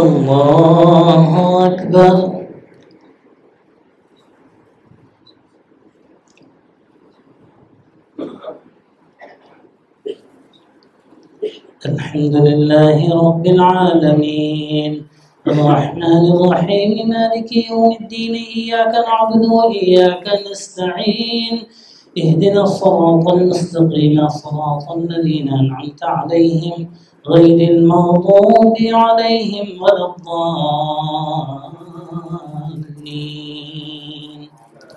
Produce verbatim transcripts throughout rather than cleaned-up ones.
الله أكبر. الحمد لله رب العالمين الرحمن الرحيم مالك يوم الدين إياك نعبد وإياك نستعين اهدنا الصراط المستقيم صراط الذين أنعمت عليهم غير المغضوب عليهم ولا الضالين.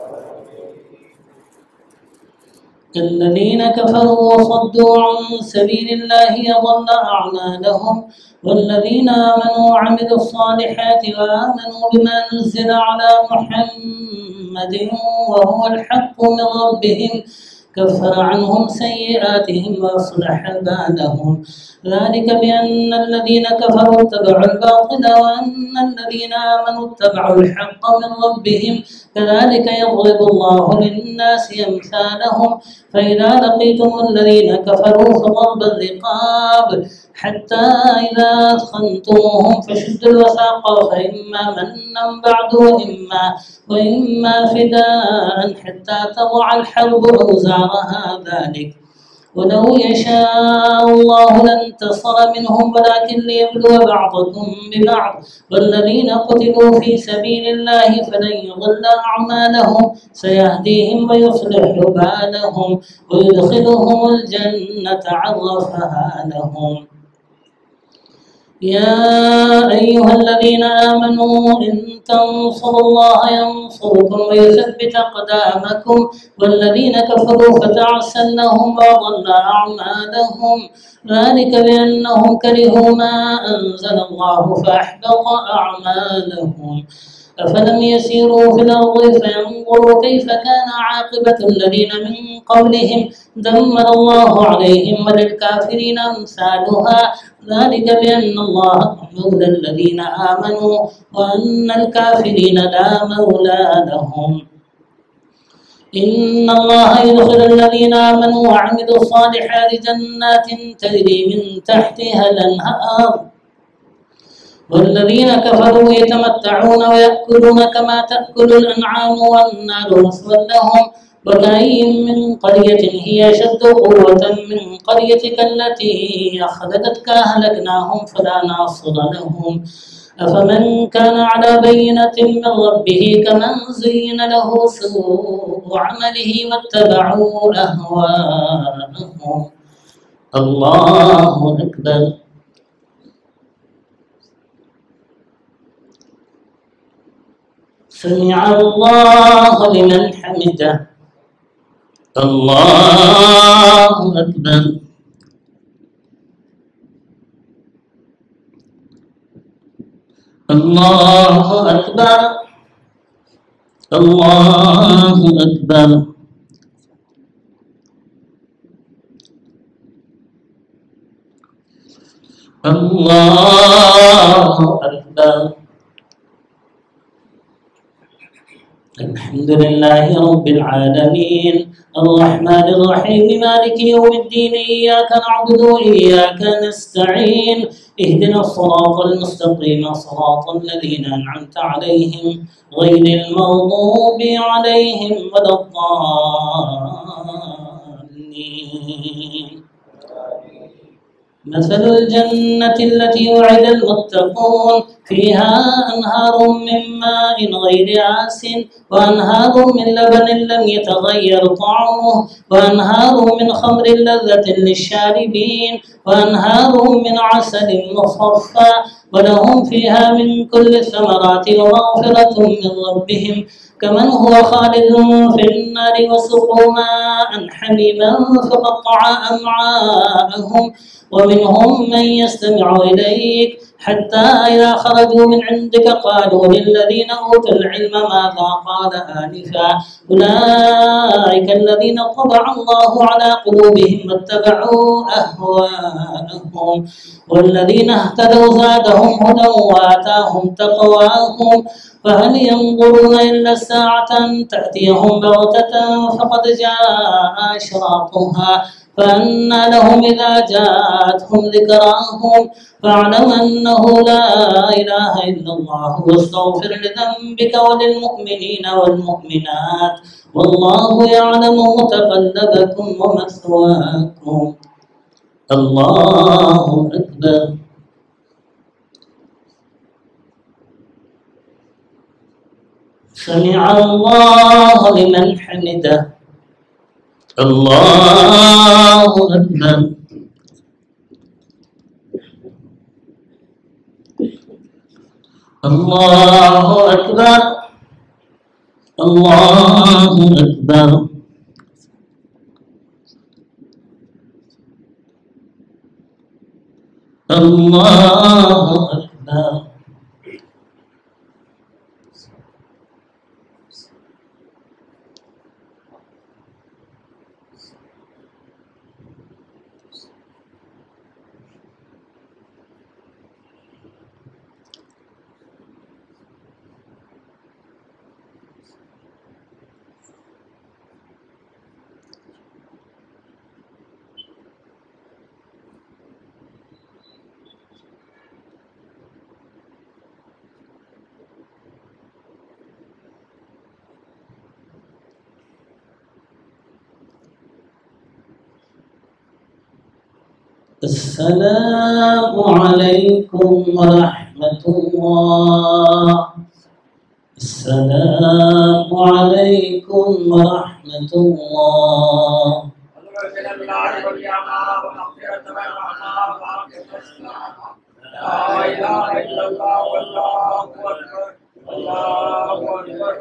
الذين كفروا وصدوا عن سبيل الله أضل أعمالهم والذين آمنوا وعملوا الصالحات وآمنوا بما نزل على محمد وهو الحق من ربهم كفر عنهم سيئاتهم وأصلح بالهم ذلك بأن الذين كفروا اتبعوا الباطل وأن الذين آمنوا اتبعوا الحق من ربهم كذلك يضرب الله للناس أمثالهم فإذا لقيتم الذين كفروا فضرب الرقاب حتى إذا أثخنتموهم فشدوا الوثاق فإما منا بعد وإما وإما فداء حتى تضع الحرب أوزارها ذلك ولو يشاء الله لانتصر منهم ولكن ليبلو بعضكم ببعض والذين قتلوا في سبيل الله فلن يضل أعمالهم سيهديهم ويصلح بالهم ويدخلهم الجنة عرفها لهم. يا أيها الذين آمنوا إن تنصروا الله ينصركم ويثبت أقدامكم والذين كفروا فتعسا لهم وضل أعمالهم ذلك بأنهم كرهوا ما أنزل الله فأحبط أعمالهم. أفلم يسيروا في الأرض فينظروا كيف كان عاقبة الذين من قبلهم دمر الله عليهم وللكافرين أمثالها ذلك بأن الله مولى الذين آمنوا وأن الكافرين لا مولى لهم. إن الله يدخل الذين آمنوا وعملوا الصالحات جنات تجري من تحتها الأنهار والذين كفروا يتمتعون ويأكلون كما تأكل الأنعام والنار مثوى لهم وكأين من قرية هي أشد قوة من قريتك التي أخرجتك أهلكناهم فلا ناصر لهم. أفمن كان على بينة من ربه كمن زين له سوء عمله واتبعوا أهواءهم. الله أكبر. سمع الله لمن حمده. الله أكبر. الله أكبر. الله أكبر. الله أكبر. الحمد لله رب العالمين الرحمن الرحيم مالك يوم الدين إياك نعبد وإياك نستعين اهدنا الصراط المستقيم صراط الذين أنعمت عليهم غير المغضوب عليهم ولا الضالين. مثل الجنة التي وعد المتقون فيها أنهار من ماء غير آسن وأنهار من لبن لم يتغير طعمه وأنهار من خمر لذة للشاربين وأنهار من عسل مصفى ولهم فيها من كل الثمرات ومغفرة من ربهم كمن هو خالد في النار وسقوا ماء حميما فقطع أمعاءهم ومنهم من يستمع إليك حتى إذا خرجوا من عندك قالوا للذين أوتوا العلم ماذا قال آنفا أولئك الذين طبع الله على قلوبهم واتبعوا أهواءهم والذين اهتدوا زادهم هدى وآتاهم تقواهم فهل ينظرون إلا الساعة أن تأتيهم بغتة فقد جاء أشراطها فأنى لهم إذا جاءتهم ذكراهم فاعلم أنه لا إله إلا الله واستغفر لذنبك وللمؤمنين والمؤمنات والله يعلم متقلبكم ومثواكم. الله أكبر. سمع الله لمن حمده. الله أكبر. الله أكبر. الله أكبر. الله أكبر. السلام عليكم ورحمة الله. السلام عليكم ورحمة الله. لا إله إلا الله والله أكبر. الله أكبر.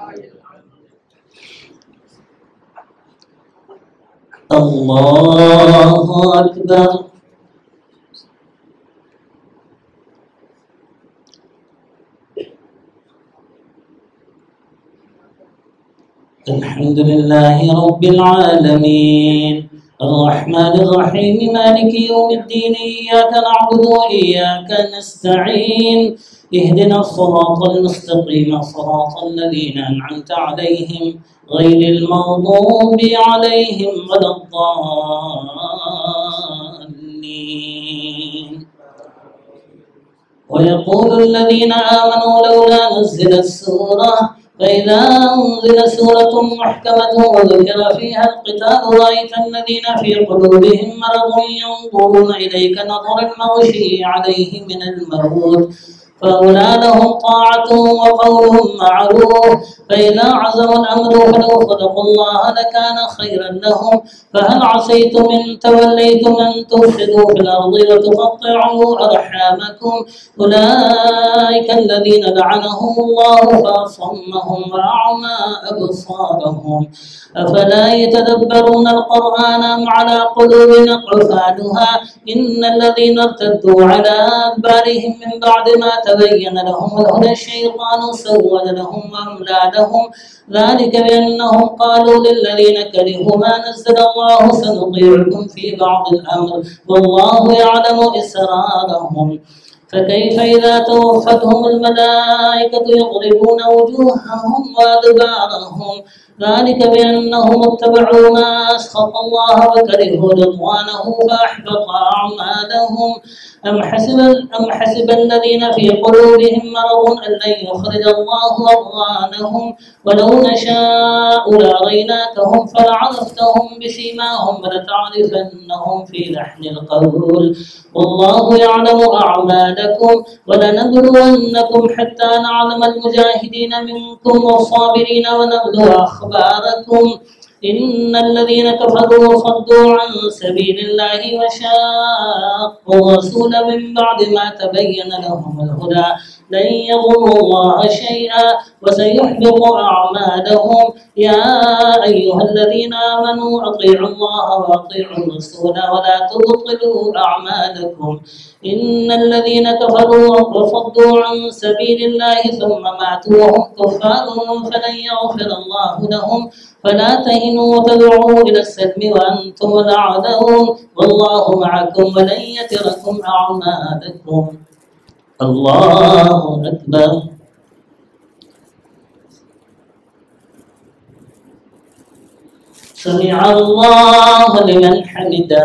الله أكبر. الحمد لله رب العالمين الرحمن الرحيم مالك يوم الدين إياك نعبد وإياك نستعين اهدنا الصراط المستقيم صراط الذين أنعمت عليهم غير المغضوب عليهم ولا الضالين. ويقول الذين آمنوا لولا نزلت سورة فإذا أنزلت سورة محكمة وذكر فيها القتال رأيت الذين في قلوبهم مرض ينظرون إليك نظر المغشي عليه من الموت فأولى لهم طاعة وقولهم معروف فإذا عزموا الأمر فلو صدقوا الله لكان خيرا لهم فهل عسيتم إن توليتم أن تفسدوا في الأرض وتقطعوا أرحامكم أولئك الذين لعنهم الله فأصمهم وأعمى أبصارهم أفلا يتدبرون القرآن أم على قلوب أقفالها إن الذين ارتدوا على أدبارهم من بعد ما تبين لهم الهدى الشيطان سول لهم وأملى لهم ذلك بأنهم قالوا للذين كرهوا ما نزل الله سنطيعكم في بعض الأمر والله يعلم إسرارهم فكيف إذا توفتهم الملائكة يضربون وجوههم وأدبارهم ذلك بأنهم اتبعوا ما أسخط الله وكرهوا رضوانه فأحبط أعمالهم أم حسب, أم حسب الذين في قلوبهم مرض أن لن يخرج الله أضغانهم ولو نشاء لأريناكهم فلعرفتهم بسيماهم ولتعرفنهم في لحن القول والله يعلم أعمالكم ولنبلونكم حتى نعلم المجاهدين منكم والصابرين ونبلو أخباركم إن الذين كفروا وصدوا عن سبيل الله وشاقوا الرسول من بعد ما تبين لهم الهدى لن يضروا الله شيئا وسيحبط أعمالهم يا أيها الذين آمنوا أطيعوا الله وأطيعوا الرسول ولا تبطلوا أعمالكم إن الذين كفروا وصدوا عن سبيل الله ثم ماتوا وهم كفار فلن يغفر الله لهم فلا تهنوا وتدعوا إلى السلم وأنتم الأعلون والله معكم ولن يتركم أعمالكم. الله أكبر. سمع الله لمن حمده.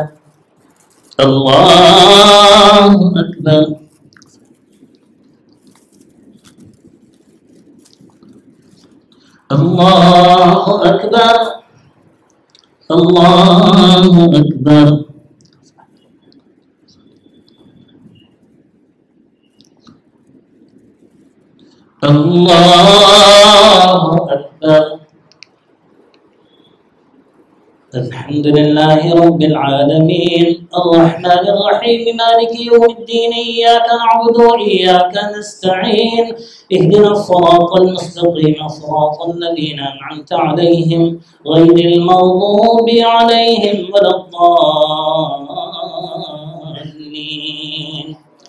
الله أكبر. الله أكبر. الله أكبر. الله أكبر. الحمد لله رب العالمين الرحمن الرحيم مالك يوم الدين إياك نعبد وإياك نستعين اهدنا الصراط المستقيم صراط الذين أنعمت عليهم غير المغضوب عليهم ولا الضالين.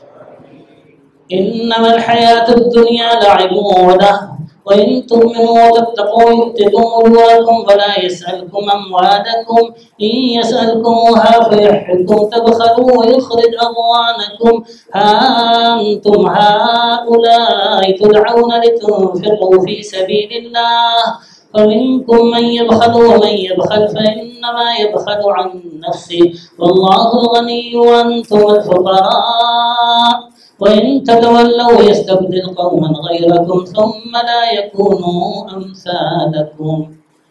إنما الحياة الدنيا لعب وله وإن تؤمنوا وتتقوا يؤتكم أجوركم ولا يسألكم أموالكم إن يسألكموها فيحكم تبخلوا ويخرج أضغانكم. ها أنتم هؤلاء تدعون لتنفقوا في سبيل الله فمنكم من يبخل ومن يبخل فإنما يبخل عن نفسه والله الغني وأنتم الفقراء وإن تتولوا يستبدل قوما غيركم ثم لا يكونوا أمثالكم.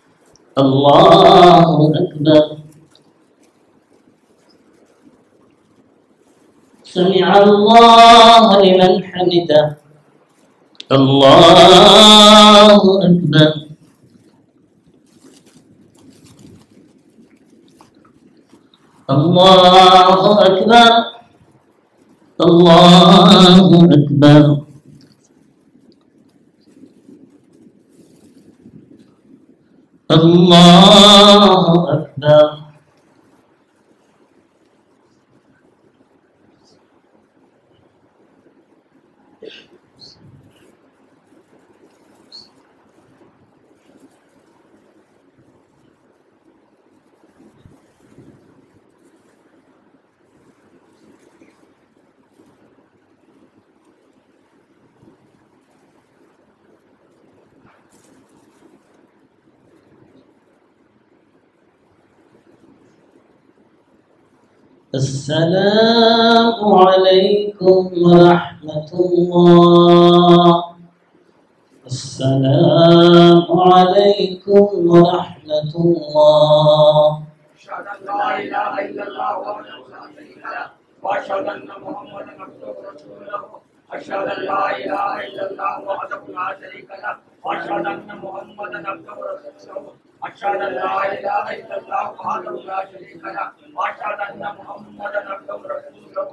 الله أكبر. سمع الله لمن حمده. الله أكبر. الله أكبر. الله أكبر. الله أكبر. السلام عليكم ورحمة الله. السلام عليكم ورحمة الله. أشهد أن لا إله إلا الله وحده لا شريك له وأشهد أن محمدا عبده ورسوله. أشهد أن لا إله إلا الله وحده لا شريك له وأشهد أن محمدا عبده ورسوله. أشهد أن لا إله إلا الله وحده لا شريك له وأشهد أن محمدا عبده ورسوله.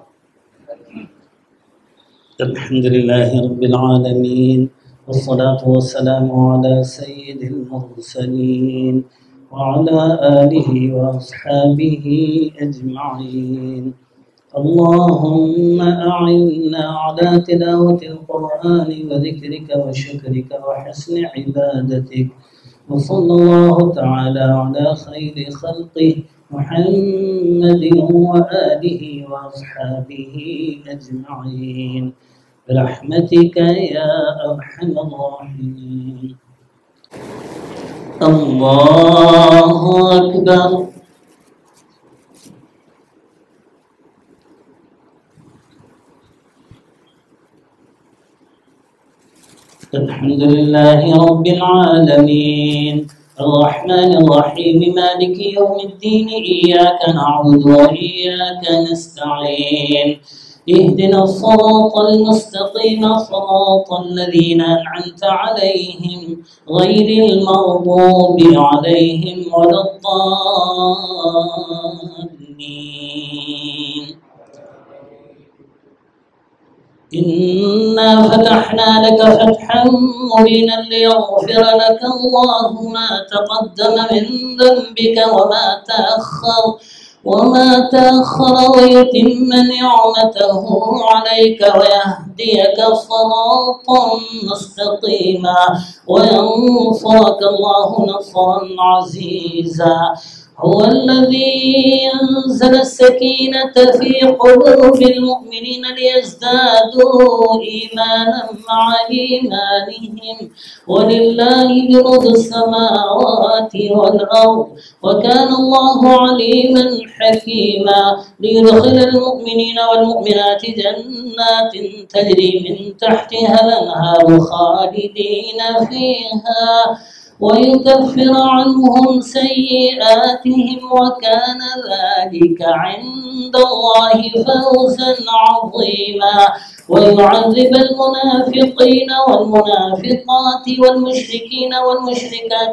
الحمد لله رب العالمين والصلاة والسلام على سيد المرسلين وعلى آله وأصحابه أجمعين. اللهم أعنا على تلاوة القرآن وذكرك وشكرك وحسن عبادتك. وصلى الله تعالى على خير خلقه محمد وآله وأصحابه أجمعين برحمتك يا أرحم الراحمين. الله أكبر. الحمد لله رب العالمين الرحمن الرحيم مالك يوم الدين إياك نعبد وإياك نستعين اهدنا الصراط المستقيم صراط الذين أنعمت عليهم غير المغضوب عليهم ولا الضالين. إنا فتحنا لك فتحا مبينا ليغفر لك الله ما تقدم من ذنبك وما تأخر وما تأخر ويتم نعمته عليك ويهديك صراطا مستقيما وينصرك الله نصرا عزيزا. هو الذي أنزل السكينة في قلوب المؤمنين ليزدادوا إيمانا مع إيمانهم ولله جنود السماوات والأرض وكان الله عليما حكيما ليدخل المؤمنين والمؤمنات جنات تجري من تحتها الأنهار خالدين فيها ويكفر عنهم سيئاتهم وكان ذلك عند الله فوزا عظيما ويعذب المنافقين والمنافقات والمشركين والمشركات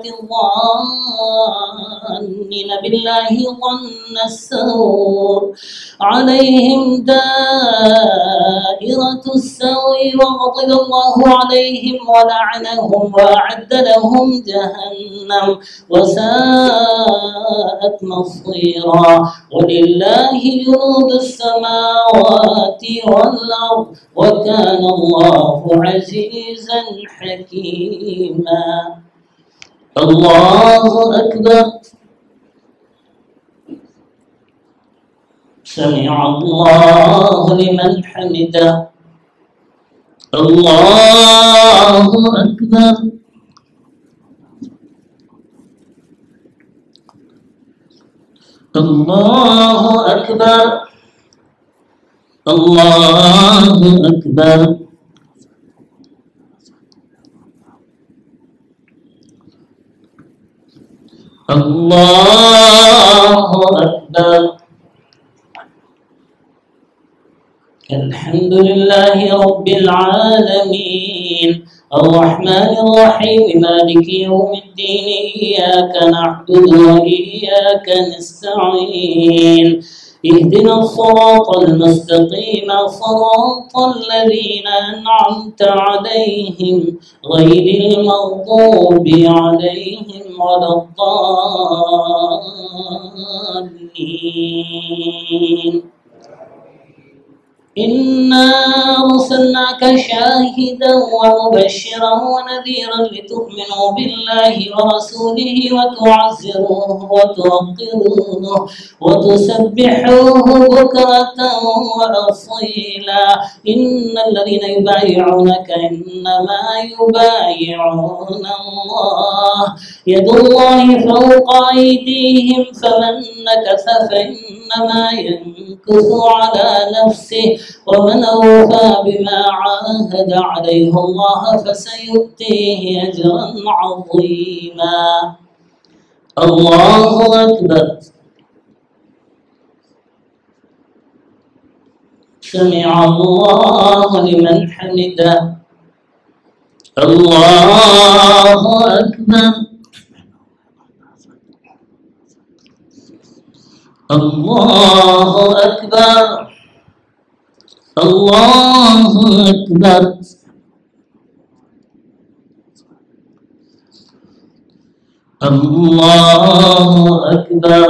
الظانين بالله ظن السوء عليهم دائرة السوء وغضب الله عليهم ولعنهم وأعد لهم جهنم وساءت مصيرا ولله جنود السماوات والأرض وكان الله عزيزا حكيما. الله أكبر. سمع الله لمن حمده. الله أكبر. الله أكبر. الله أكبر. الله أكبر. الحمد لله رب العالمين الرحمن الرحيم مالك يوم الدين إياك نعبد وإياك نستعين اهدنا الصراط المستقيم صراط الذين أنعمت عليهم غير المغضوب عليهم ولا الضالين. إنا أرسلناك شاهدا ومبشرا ونذيرا لتؤمنوا بالله ورسوله وتعزروه وتوقروه وتسبحوه بكرة وأصيلا. إن الذين يبايعونك إنما يبايعون الله يد الله فوق أيديهم فمن نكث فإنما ينكث على نفسه ومن أوفى بما عاهد عليه الله فسيؤتيه أجرا عظيما. الله أكبر. سمع الله لمن حمده. الله أكبر. الله أكبر. الله أكبر. الله أكبر.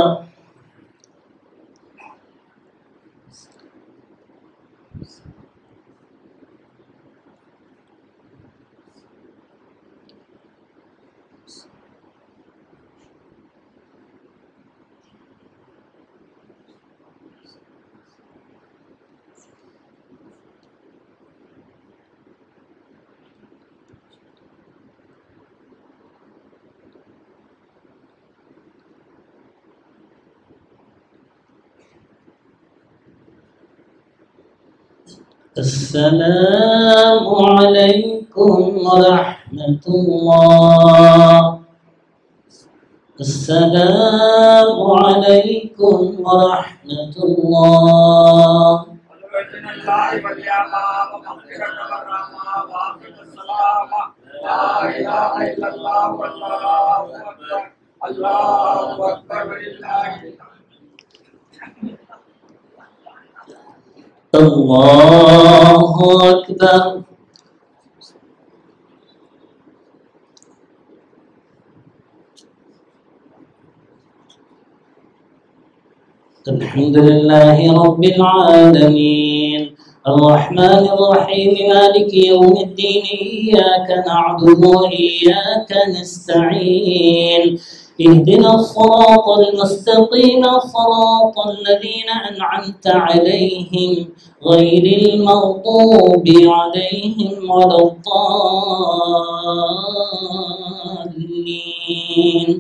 السلام عليكم ورحمة الله. السلام عليكم ورحمة الله. لا إله إلا الله والله أكبر. الله أكبر ولله الله أكبر. الحمد لله رب العالمين الرحمن الرحيم مالك يوم الدين إياك نعبد وإياك نستعين اهدنا الصراط المستقيم صراط الذين أنعمت عليهم غير المغضوب عليهم ولا الضالين.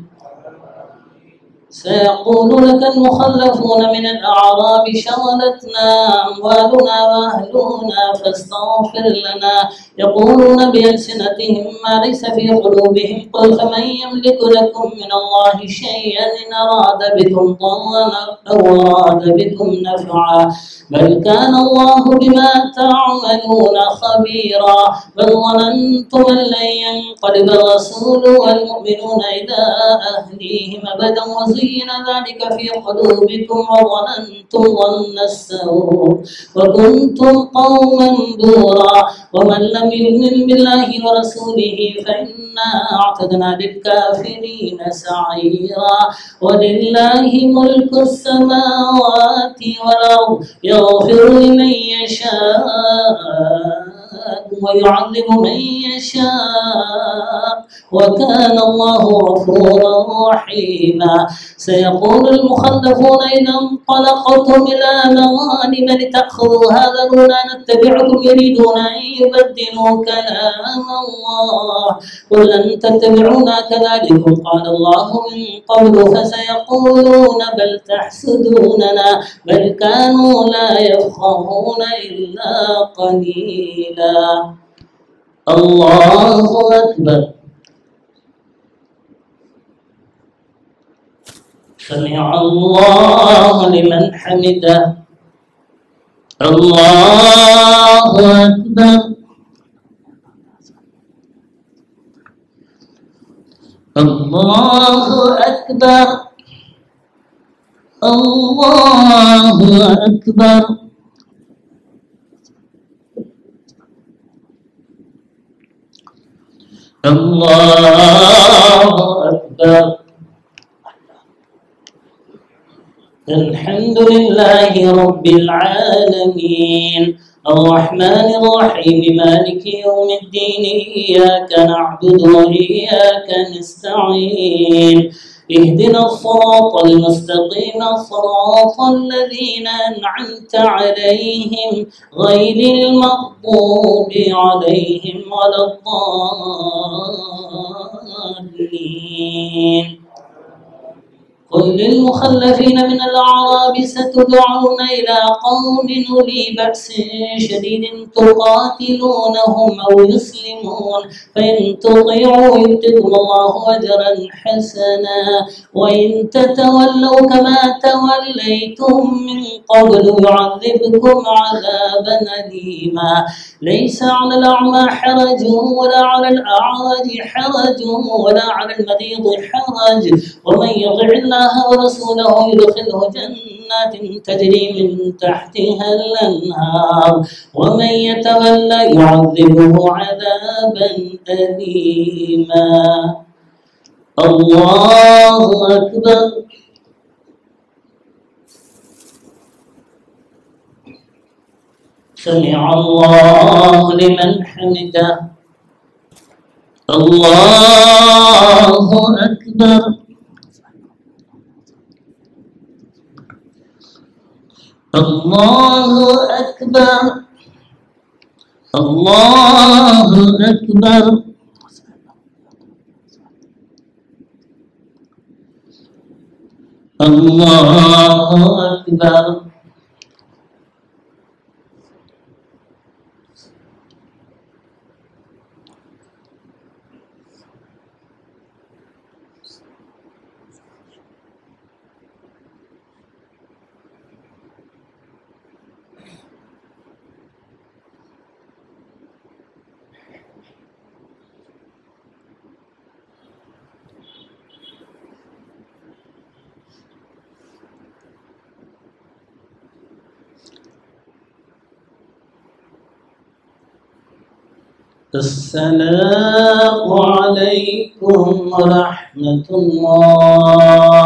سيقول لك المخلفون من الأعراب شغلتنا أموالنا وأهلنا فاستغفر لنا يقولون بألسنتهم ما ليس في قلوبهم قل فمن يملك لكم من الله شيئا إن أراد بكم ضرا أو أراد بكم نفعا بل كان الله بما تعملون خبيرا بل ظننتم أن لن ينقلب الرسول والمؤمنون إلى أهليهم أبدا وزين ذلك في قلوبكم وظننتم ظن السوء وكنتم قوما بورا ومن لم يؤمن بالله ورسوله فإنا أعتدنا للكافرين سعيرا ولله ملك السماوات والأرض يغفر لمن يشاء ويعذب من يشاء وكان الله غفورا رحيما. سيقول المخلفون إذا انطلقتم إلى مغانم لتأخذوها ذرونا نتبعكم يريدون أن يبدلوا كلام الله قل لن تتبعونا كذلكم قال الله من قبل فسيقولون بل تحسدوننا بل كانوا لا يفقهون إلا قليلا. الله أكبر. سمع الله لمن حمده. الله أكبر. الله أكبر. الله أكبر. الله أكبر. الحمد لله رب العالمين الرحمن الرحيم مالك يوم الدين إياك نعبد وإياك نستعين اهدنا الصراط المستقيم صراط الذين أنعمت عليهم غير المغضوب عليهم ولا الضالين. قل للمخلفين من الأعراب ستدعون إلى قوم أولي بأس شديد تقاتلونهم أو يسلمون فإن تطيعوا يؤتكم الله أجرا حسنا وإن تتولوا كما توليتم من قبل يعذبكم عذابا أليما. ليس على الأعمى حرج ولا على الأعرج حرج ولا على المريض حرج ومن يطع الله ورسوله يدخله جنات تجري من تحتها الأنهار ومن يتولى يعذبه عذابا أليما. الله أكبر. سمع الله لمن حمده. الله أكبر. الله أكبر. الله أكبر. الله أكبر. السلام عليكم ورحمة الله.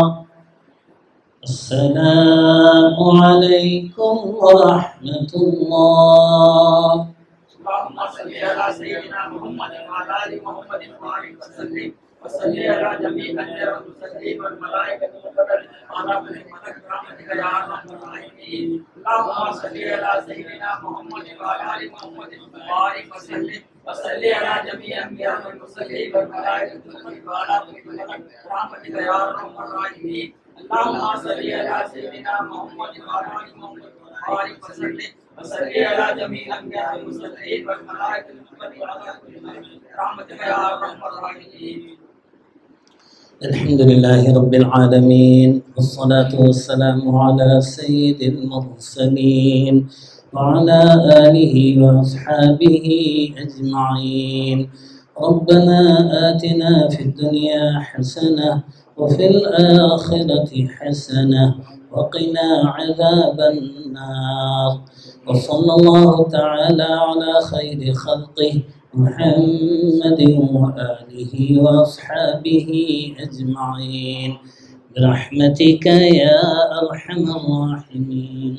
السلام عليكم ورحمة الله. اللهم صل على سيدنا محمد وعلى آل محمد وبارك وسلم وصل على جميع الأنبياء والمرسلين والملائكة والمقربين على من ملك برحمتك يا أرحم الراحمين. اللهم صل على سيدنا محمد وعلى آل محمد وبارك وسلم وصل على جميع الأنبياء والمرسلين والملائكة والمقربين على من ملك برحمتك يا أرحم الراحمين. اللهم صل على سيدنا محمد وعلى آل محمد وبارك وسلم وصل على جميع الأنبياء والمرسلين والملائكة والمقربين على من ملك برحمتك يا أرحم الراحمين. الحمد لله رب العالمين، والصلاة والسلام على سيد المرسلين وعلى آله وأصحابه أجمعين. ربنا آتنا في الدنيا حسنة وفي الآخرة حسنة وقنا عذاب النار. وصلى الله تعالى على خير خلقه محمد وآله وأصحابه أجمعين برحمتك يا أرحم الراحمين.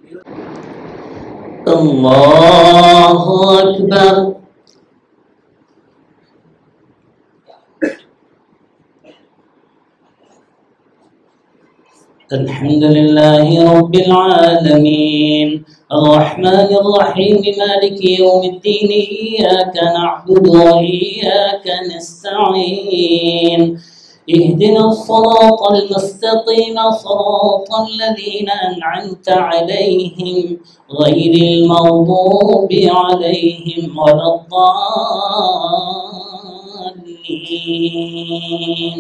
الله أكبر. الحمد لله رب العالمين الرحمن الرحيم مالك يوم الدين إياك نعبد وإياك نستعين اهدنا الصراط المستقيم صراط الذين أنعمت عليهم غير المغضوب عليهم ولا الضالين.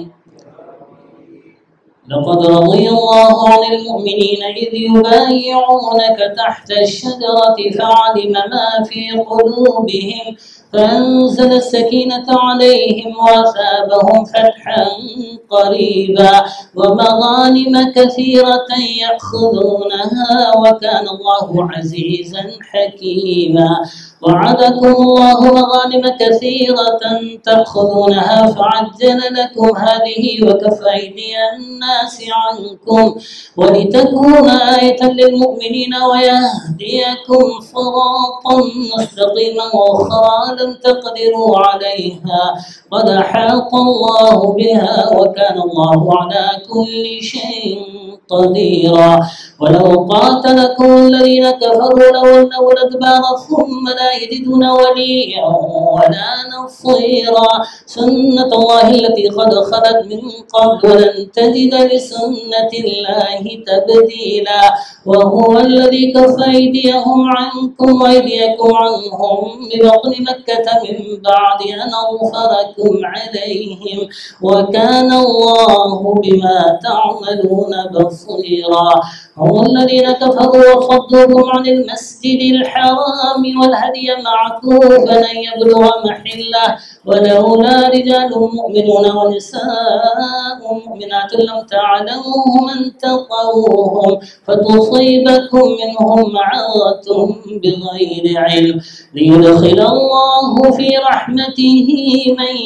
لقد رضي الله عن المؤمنين إذ يبايعونك تحت الشجرة فعلم ما في قلوبهم فأنزل السكينة عليهم وأثابهم فتحا قريبا ومغانم كثيرة يأخذونها وكان الله عزيزا حكيما. وعدكم الله مغانم كثيرة تأخذونها فعجل لكم هذه وكف أيدي الناس عنكم ولتكون آية للمؤمنين ويهديكم صراطا مستقيما وأخرى لم تقدروا عليها قد أحاط الله بها وكان الله على كل شيء قديرا. ولو قاتلكم الذين كفروا لولوا الأدبار ثم لا يجدون وليا ولا نصيرا. سنة الله التي قد خلت من قبل ولن تجد لسنة الله تبديلا. وهو الذي كف أيديهم عنكم وأيديكم عنهم ببطن مكة من بعد أن أظفركم عليهم وكان الله بما تعملون بصيرا. هم الذين كفروا وصدوكم عن المسجد الحرام والهدي معكوفا أن يبلغ محله ولولا رجال مؤمنون ونساء مؤمنات لم تعلموهم أن تطؤوهم فتصيبكم منهم معرة بغير علم ليدخل الله في رحمته من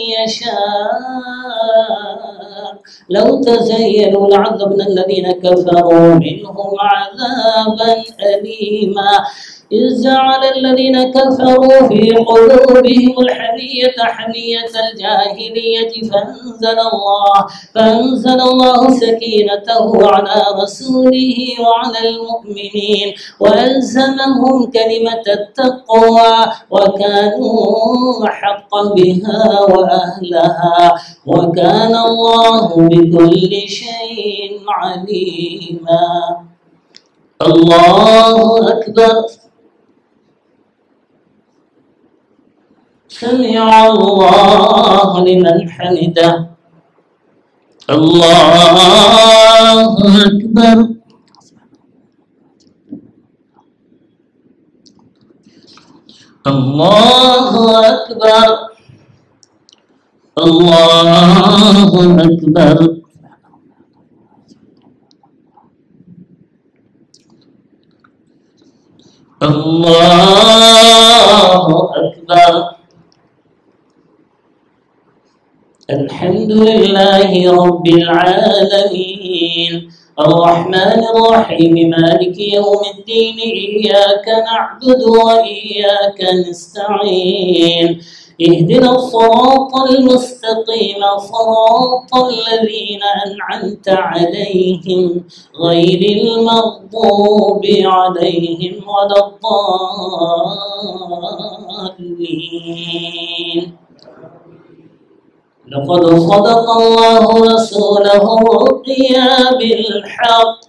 يشاء. لو تزينوا لعذبنا الذين كفروا منهم عذابا أليما. إذ جعل الذين كفروا في قلوبهم الحمية حمية الجاهلية فأنزل الله فأنزل الله سكينته على رسوله وعلى المؤمنين وألزمهم كلمة التقوى وكانوا أحق بها وأهلها وكان الله بكل شيء عليما. الله أكبر. سمع الله لمن حمده. الله أكبر. الله أكبر. الله أكبر. الله أكبر. الحمد لله رب العالمين الرحمن الرحيم مالك يوم الدين إياك نعبد وإياك نستعين اهدنا الصراط المستقيم صراط الذين أنعمت عليهم غير المغضوب عليهم ولا الضالين. لقد صدق الله رسوله الرؤيا بالحق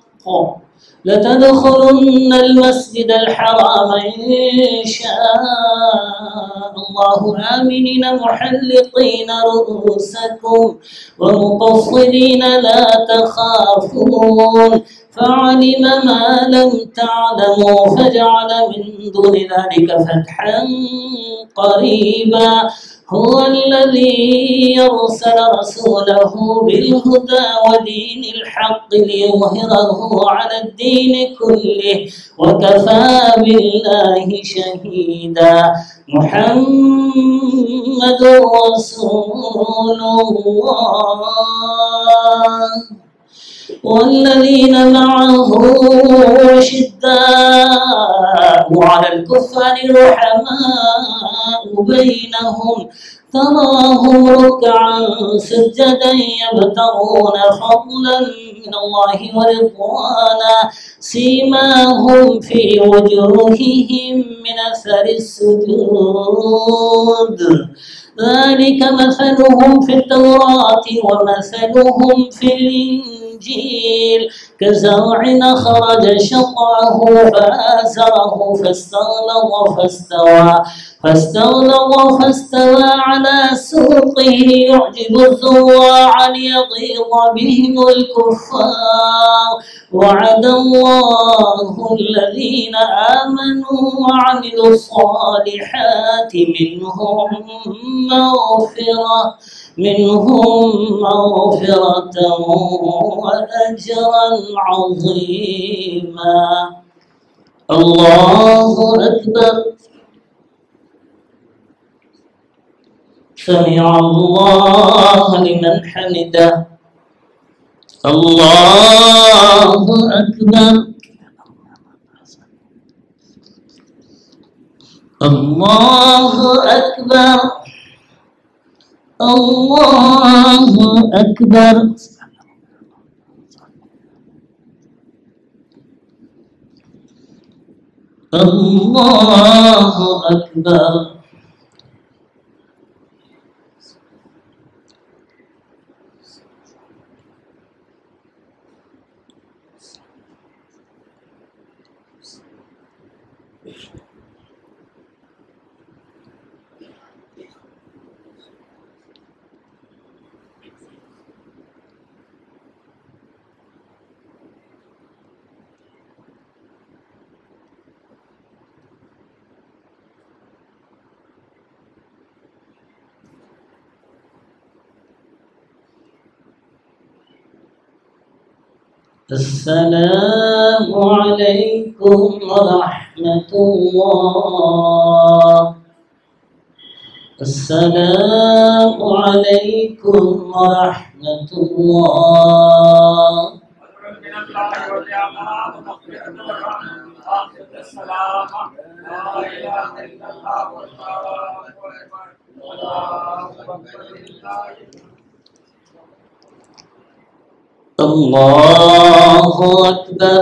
لتدخلن المسجد الحرام إن شاء الله آمنين محلقين رؤوسكم ومقصرين لا تخافون فعلم ما لم تعلموا فجعل من دون ذلك فتحا قريبا. هو الذي يرسل رسوله بالهدى ودين الحق ليظهره على الدين كله وكفى بالله شهيدا. محمد رسول الله والذين معه أشداء على الكفار رحماء بينهم تراهم ركعا سجدا يبتغون فضلا من الله ورضوانا سيماهم في وجوههم من أثر السجود ذلك مثلهم في التوراة ومثلهم في الإنجيل كزرع أخرج شطأه فآزره فاستغلظ فاستوى فاستغلظ فاستوى على سوقه يعجب الزراع ليغيظ بهم الكفار. وعد الله الذين آمنوا وعملوا الصالحات منهم مغفرة منهم مغفرة وأجرا عظيما. الله أكبر. سمع الله لمن حمده. الله أكبر. الله أكبر. الله أكبر. الله أكبر. السلام عليكم ورحمة الله. السلام عليكم ورحمة الله. الله أكبر.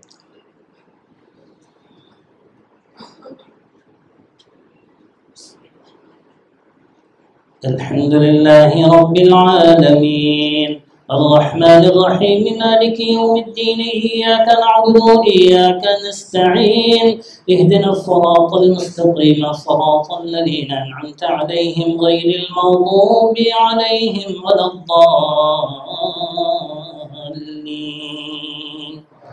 الحمد لله رب العالمين الرحمن الرحيم مالك يوم الدين إياك نعبد وإياك نستعين اهدنا الصراط المستقيم صراط الذين أنعمت عليهم غير المغضوب عليهم ولا الضالين.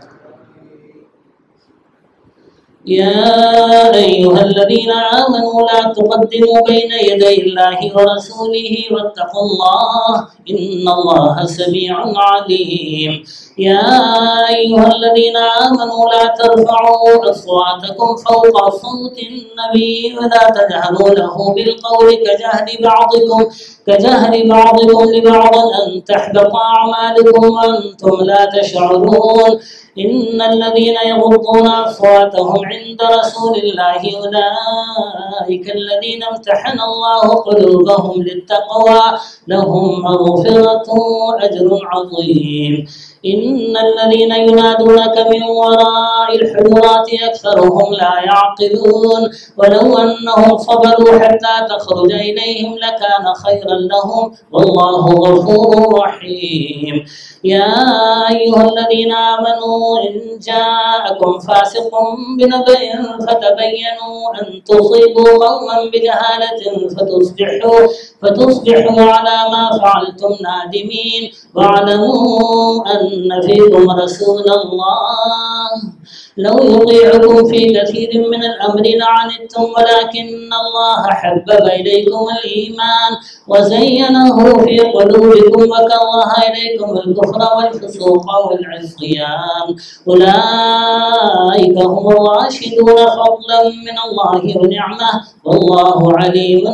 يا أيها الذين آمنوا لا تقدموا بين يدي الله ورسوله واتقوا الله إن الله سميع عليم. يا أيها الذين آمنوا لا ترفعوا أصواتكم فوق صوت النبي ولا تجهروا له بالقول كجهر بعضكم كجهر بعضكم لبعض أن تحبط أعمالكم وأنتم لا تشعرون. إن الذين يغضون أصواتهم عند رسول الله أولئك الذين امتحن الله قلوبهم للتقوى لهم مغفرة وأجر عظيم. إن الذين ينادونك من وراء الحجرات أكثرهم لا يعقلون ولو أنهم صبروا حتى تخرج إليهم لكان خيرا لهم والله غفور رحيم. يا أيها الذين آمنوا إن جاءكم فاسق بنبأ فتبينوا أن تصيبوا قوما بجهالة فتصبحوا فتصبحوا على ما فعلتم نادمين. واعلموا أن فيكم رسول الله لو يطيعكم في كثير من الأمر لعنتم ولكن الله حبب إليكم الإيمان وزينه في قلوبكم وكره إليكم الكفر والفسوق والعصيان أولئك هم الراشدون فضلا من الله ونعمة والله عليم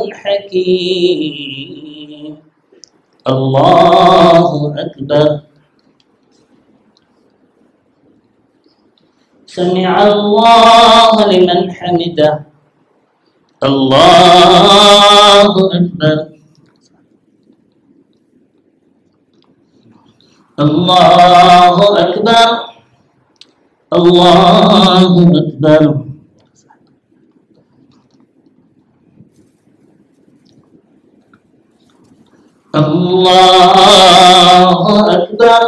حكيم. الله أكبر. سمع الله لمن حمده. الله أكبر. الله أكبر. الله أكبر. الله أكبر.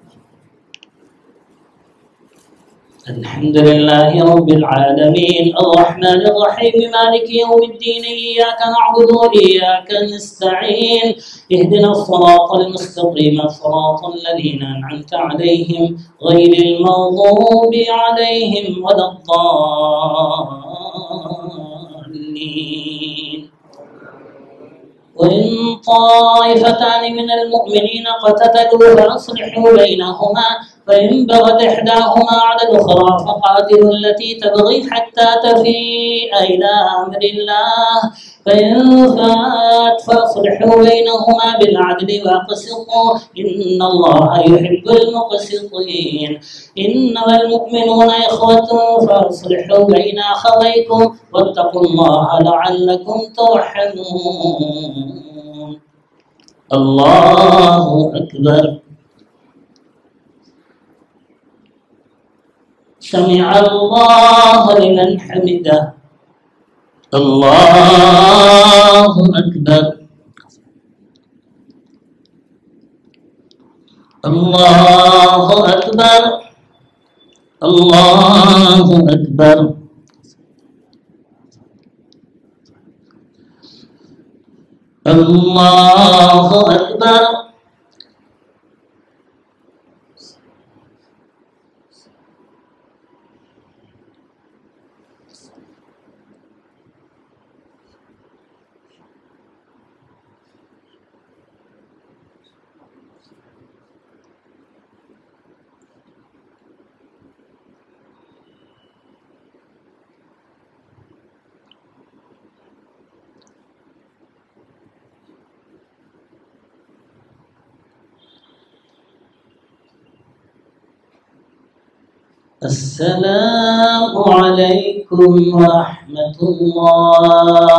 الحمد لله رب العالمين الرحمن الرحيم مالك يوم الدين إياك نعبد وإياك نستعين اهدنا الصراط المستقيم صراط الذين أنعمت عليهم غير المغضوب عليهم ولا الضالين. وإن طائفتان من المؤمنين اقتتلوا فأصلحوا بينهما فإن بغت إحداهما على الأخرى فقاتلوا التي تبغي حتى تفيء إلى أمر الله فإن فات فأصلحوا بينهما بالعدل واقسطوا إن الله يحب المقسطين. إنما المؤمنون إخوة فأصلحوا بين أخويكم واتقوا الله لعلكم ترحمون. الله أكبر. سمع الله لمن حمده. الله أكبر. الله أكبر. الله أكبر. الله أكبر. السلام عليكم ورحمة الله.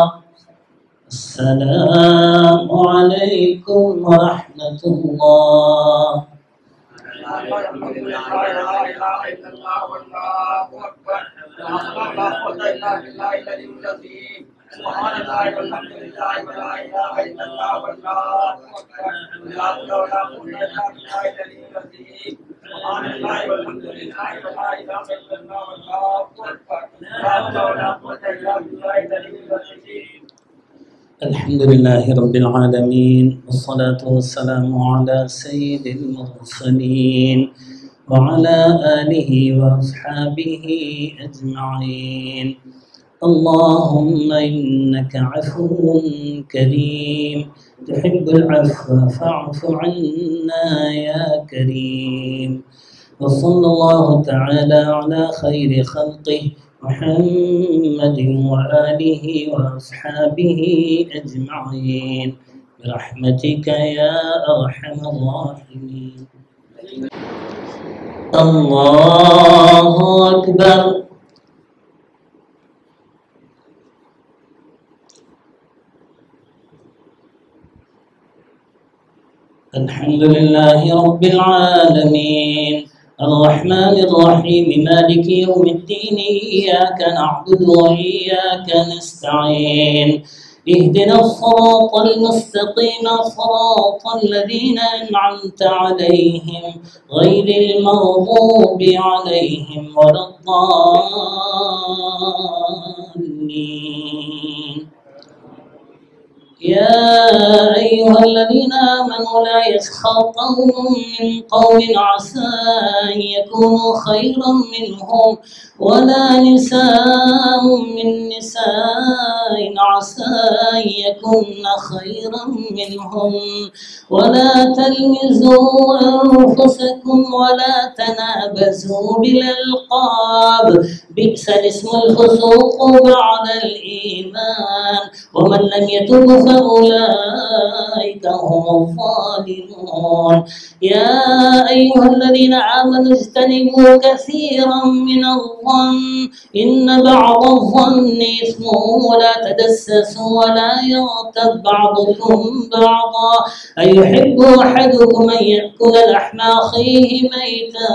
السلام عليكم ورحمة الله. الحمد لله لا إله إلا الله والله أكبر. لا قوة إلا بالله العلي العظيم. سبحان الله والحمد لله ولا إله إلا الله والله أكبر. لا حول ولا قوة إلا بالله العلي العظيم. سبحان الله والحمد لله ولا إله إلا الله والله أكبر. لا حول ولا قوة إلا بالله العلي العظيم. الحمد لله رب العالمين والصلاة والسلام على سيد المرسلين وعلى آله وأصحابه أجمعين. اللهم إنك عفو كريم تحب العفو فاعف عنا يا كريم. وصلى الله تعالى على خير خلقه محمد وآله وأصحابه أجمعين برحمتك يا أرحم الراحمين. الله أكبر. الحمد لله رب العالمين الرحمن الرحيم مالك يوم الدين إياك نعبد وإياك نستعين اهدنا الصراط المستقيم صراط الذين أنعمت عليهم غير المغضوب عليهم ولا الضالين. يا أيها الذين آمنوا لا يسخر قوم من قوم عسى أن يكونوا خيرا منهم ولا نساء من نساء عسى أن يكن خيرا منهم ولا تلمزوا أنفسكم ولا تنابزوا بالألقاب بئس الاسم الفسوق بعد الإيمان ومن لم يتب فأولئك هم الظالمون. يا أيها الذين آمنوا اجتنبوا كثيرا من الظن إن بعض الظن إثم ولا تجسسوا ولا يغتب بعضكم بعضا أيحب أحدكم أن يأكل لحم أخيه ميتا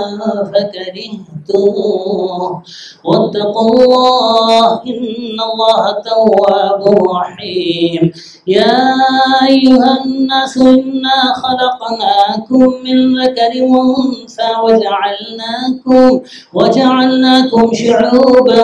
فكرهتموه واتقوا الله إن الله تواب رحيم. يا أيها الناس إنا خلقناكم من ذكر وأنثى وجعلناكم وجعلناكم شعوبا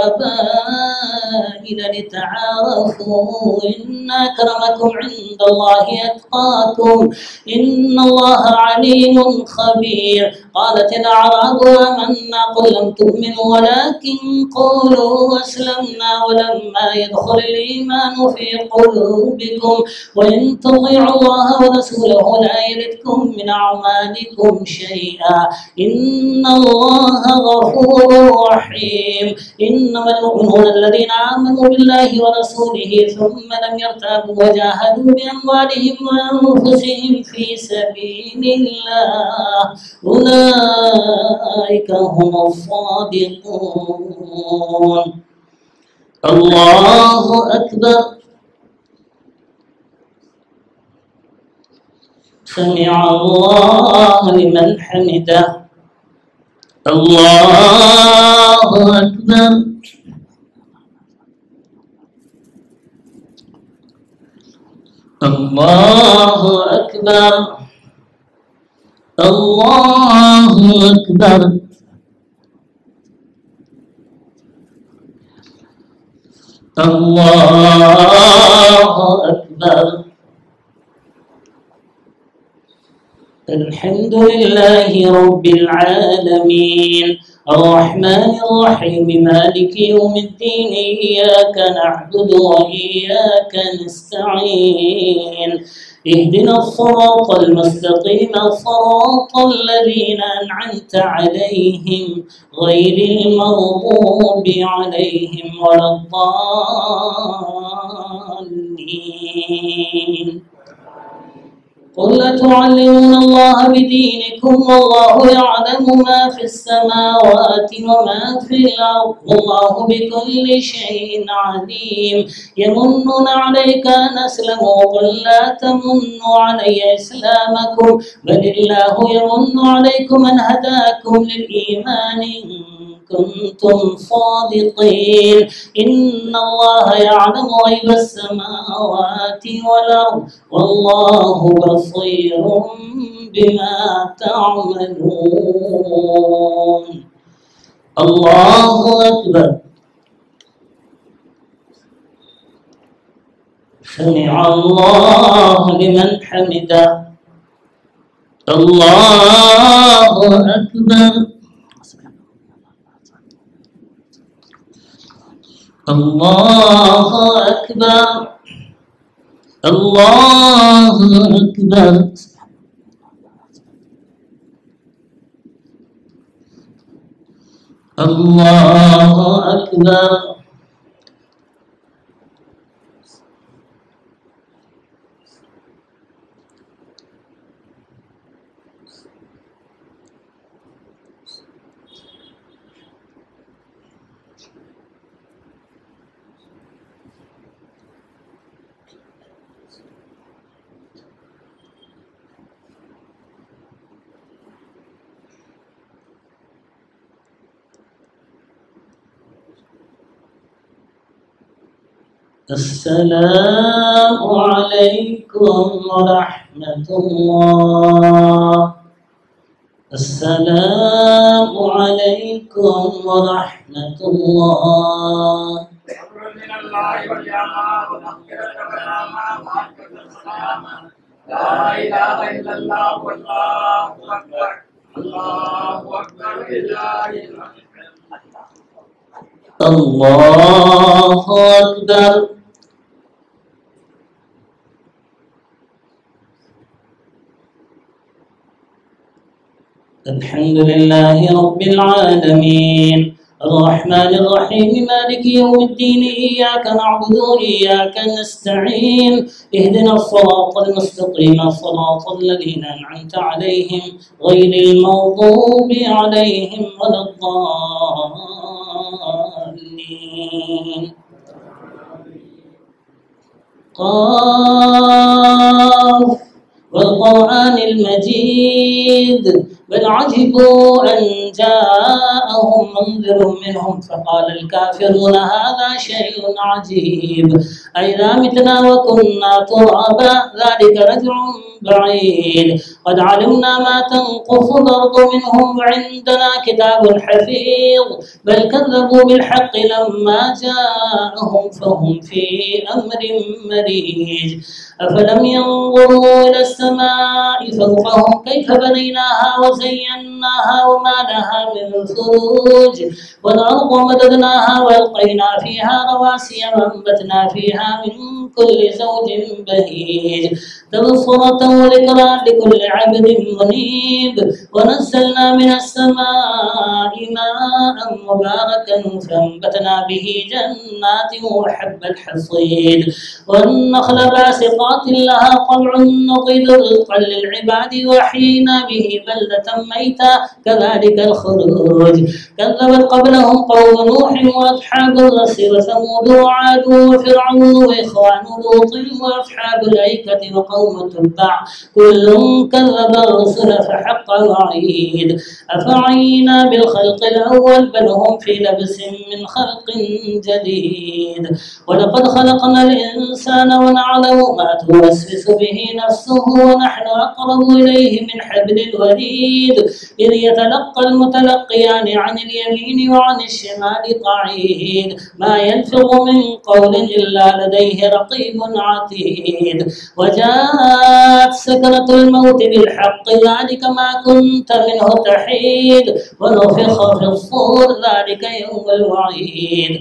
وقبائل لتعارفوا إن أكرمكم عند الله أتقاكم إن الله عليم خبير. قالت الأعراب آمنا قل لم تؤمنوا ولكن قولوا أسلمنا ولما يدخل الإيمان في قلوبكم وإن تطيعوا الله ورسوله لا يلدكم من أعمالكم شيئا إن الله غفور رحيم. إنما المؤمنون الذين آمنوا بالله ورسوله ثم لم يرتابوا وجاهدوا بأموالهم وأنفسهم في سبيل الله أولئك هم الصادقون. الله أكبر. سمع الله لمن حمده. الله أكبر. الله أكبر. الله أكبر. الله أكبر. الحمد لله رب العالمين الرحمن الرحيم مالك يوم الدين إياك نعبد وإياك نستعين اهدنا الصراط المستقيم صراط الذين أنعمت عليهم غير المغضوب عليهم ولا الضالين. قل أتعلمون الله بدينكم والله يعلم ما في السماوات وما في الأرض والله بكل شيء عليم. يمنون عليك أن أسلموا قل لا تمنوا علي إسلامكم بل الله يمن عليكم أن هداكم للإيمان كنتم صادقين. إن الله يعلم غيب السماوات والأرض والله بصير بما تعملون. الله أكبر. سمع الله لمن حمده. الله أكبر. الله أكبر. الله أكبر. الله أكبر. السلام عليكم ورحمة الله. السلام عليكم ورحمة الله. من الله والياما ومغفرة وسلاما وعافية السلامة. لا إله إلا الله والله أكبر. الله أكبر لله الحمد. الله أكبر. الحمد لله رب العالمين الرحمن الرحيم مالك يوم الدين إياك نعبد وإياك نستعين اهدنا الصراط المستقيم صراط الذين أنعمت عليهم غير المغضوب عليهم ولا الضالين. قاف والقرآن المجيد بل عجبوا أن جاءهم منذر منهم فقال الكافرون هذا شيء عجيب أئذا متنا وكنا ترابا ذلك رجع بعيد قد علمنا ما تنقص الأرض منهم وعندنا كتاب حفيظ بل كذبوا بالحق لما جاءهم فهم في أمر مريج أفلم ينظروا إلى السماء فوقهم كيف بنيناها وزيناها وما لها من فروج والأرض مددناها وألقينا فيها رواسي وأنبتنا فيها من كل زوج بهيج تبصرة وذكرى لكل عبد منيب ونزلنا من السماء ماء مباركا فأنبتنا به جنات وحب الحصيد والنخل باسقات لها طلع نضيد رزقا للعباد وأحيينا به بلدة ميتا كذلك الخروج كذبت قبلهم قوم نوح وأصحاب الرس وثمود وعاد وفرعون وإخوان لوط وأصحاب الأيكة وقوم تبع كل كذب الرسل فحق وعيد أفعينا بالخلق الأول بل هم في لبس من خلق جديد ولقد خلقنا الإنسان ونعلم ما توسوس به نفسه ونحن أقرب إليه من حبل الوريد إذ يتلقى المتلقيان عن اليمين وعن الشمال قعيد ما يلفظ من قول إلا لديه رقيب عتيد وجاءت سكرة الموت بالحق ذلك ما كنت منه تحيد ونفخ في الصور ذلك يوم الوعيد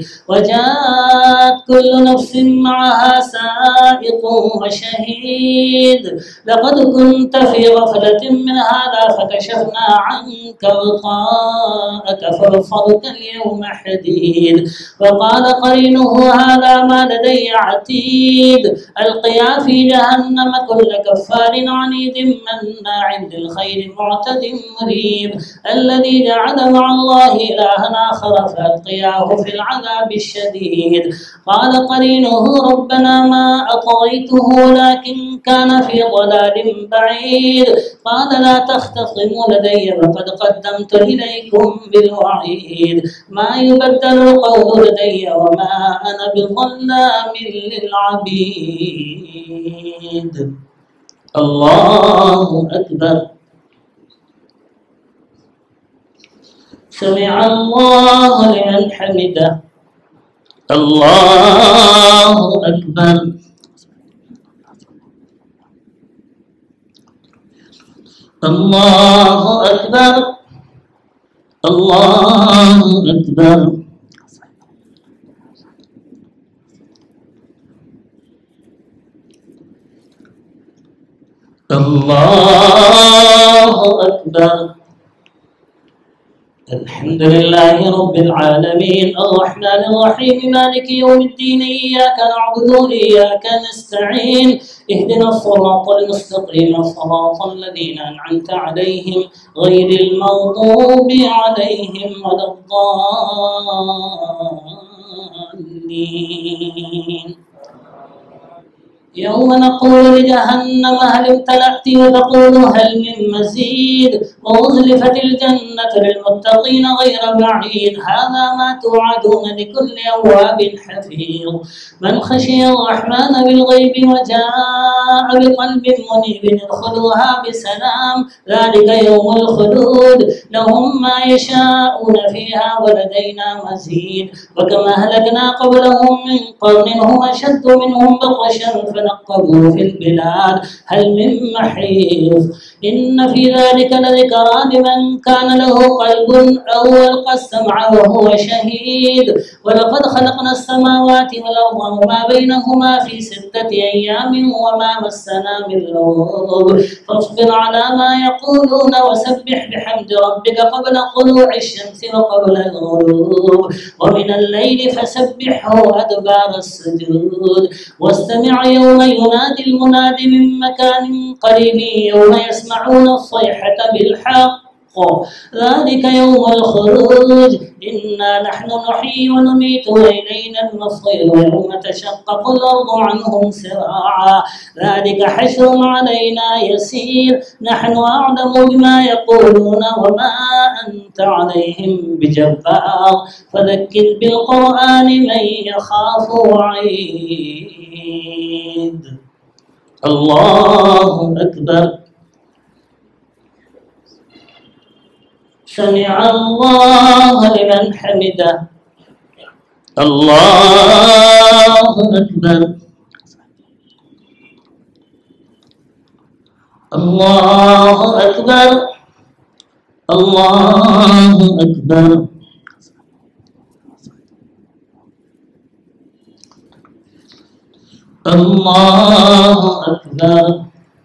وجاءت كل نفس معها سائق وشهيد لقد كنت في غفلة من هذا فكشفنا عنك غطاءك فبصرك اليوم حديد وقال قرينه هذا ما لدي عتيد ألقيا في جهنم كل كفار عنيد مناع للخير معتد مريب الذي جعل مع الله إلها آخر فألقياه في العذاب الشديد قال قرينه ربنا ما أطغيته ولكن كان في ضلال بعيد قال لا تختصموا لدي وقد قدمت إليكم بالوعيد ما يبدل القول لدي وما أنا بظلام للعبيد. الله أكبر. سمع الله لمن حمده. الله أكبر. الله أكبر. الله أكبر. الله أكبر. الحمد لله رب العالمين الرحمن الرحيم مالك يوم الدين إياك نعبد وإياك نستعين اهدنا الصراط المستقيم صراط الذين أنعمت عليهم غير المغضوب عليهم ولا الضالين. يوم نقول لجهنم هل امتلأت وتقول هل من مزيد وأزلفت الجنة للمتقين غير بعيد هذا ما توعدون لكل أواب حفيظ من خشي الرحمن بالغيب وجاء بقلب منيب ادخلوها بسلام ذلك يوم الخلود لهم ما يشاءون فيها ولدينا مزيد وكما أهلكنا قبلهم من قرن هم أشد منهم بطشا فنقبوا في البلاد هل من محيص إن في ذلك لذكرى لمن كان له قلب أو ألقى السمع وهو شهيد ولقد خلقنا السماوات والأرض وما بينهما في ستة أيام وما مسنا من لغوب فاصبر على ما يقولون وسبح بحمد ربك قبل طلوع الشمس وقبل الغروب ومن الليل فسبحه أدبار السجود واستمع يوم ينادي المناد من مكان قريب يوم يسمعون الصيحة بالحق ذلك يوم الخروج إنا نحن نحيي ونميت وإلينا المصير ويوم تشقق الأرض عنهم سراعا ذلك حشر علينا يسير نحن أعلم بما يقولون وما أنت عليهم بجبار فذكر بالقرآن من يخاف وعيد الله أكبر سمع الله لمن حمده الله أكبر الله أكبر الله أكبر الله أكبر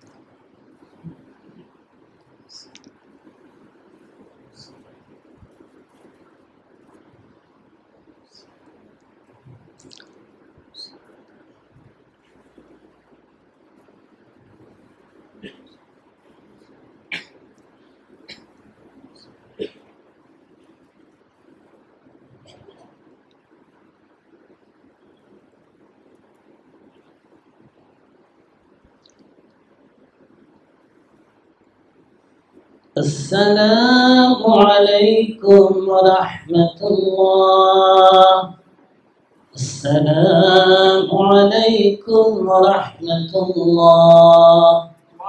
السلام عليكم ورحمة الله السلام عليكم ورحمة الله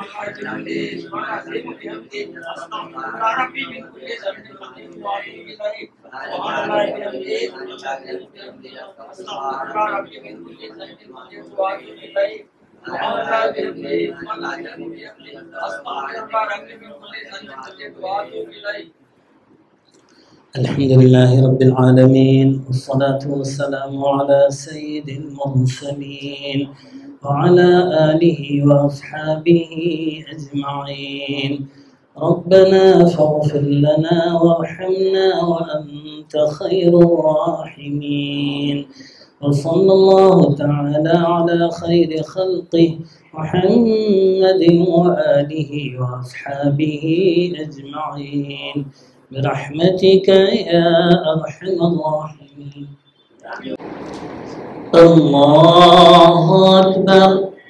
الحمد لله رب العالمين والصلاة والسلام على سيد المرسلين وعلى آله وأصحابه أجمعين ربنا فاغفر لنا وارحمنا وأنت خير الراحمين وصلى الله تعالى على خير خلقه محمد وآله وأصحابه أجمعين برحمتك يا أرحم الراحمين. الله أكبر.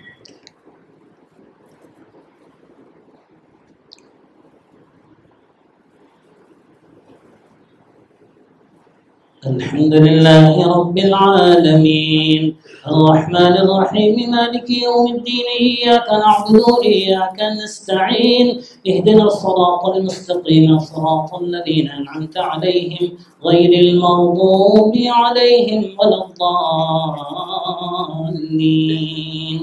الحمد لله رب العالمين الرحمن الرحيم مالك يوم الدين إياك نعبد وإياك نستعين اهدنا الصراط المستقيم صراط الذين أنعمت عليهم غير المغضوب عليهم ولا الضالين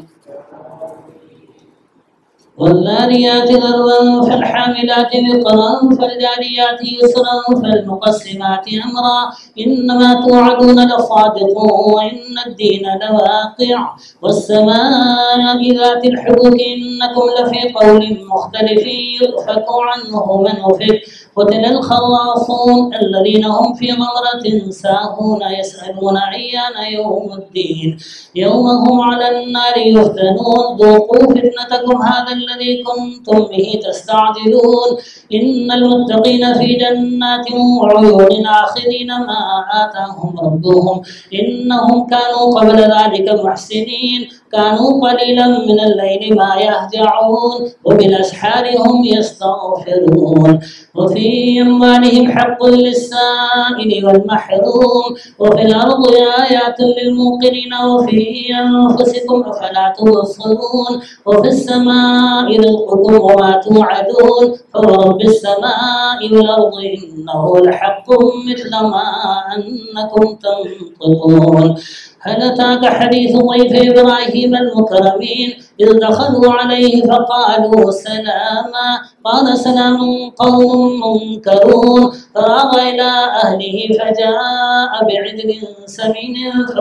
والذاريات ذروا فالحاملات وقرا فالجاريات يسرا فالمقسمات أمرا إنما توعدون لصادق وإن الدين لواقع والسماء ذات الحبك إنكم لفي قول مختلف يؤفك عنه من أفك قتل الخراصون الذين هم في غمرة ساهون يسألون أيان يوم الدين يوم هم على النار يفتنون ذوقوا فتنتكم هذا الذي كنتم به تستعجلون إن المتقين في جنات وعيون آخذين ما آتاهم ربهم إنهم كانوا قبل ذلك محسنين كانوا قليلا من الليل ما يهجعون وبالأسحار هم يستغفرون وفي أموالهم حق للسائل والمحروم وفي الأرض آيات للموقنين وفي أنفسكم أفلا تبصرون وفي السماء رزقكم وما توعدون فورب السماء والأرض إنه لحق مثل ما أنكم تنطقون. هل أتاك حديث ضيف إبراهيم المكرمين إذ دخلوا عليه فقالوا سلاما قال سلام قوم منكرون فراغ إلى أهله فجاء بعجل سمين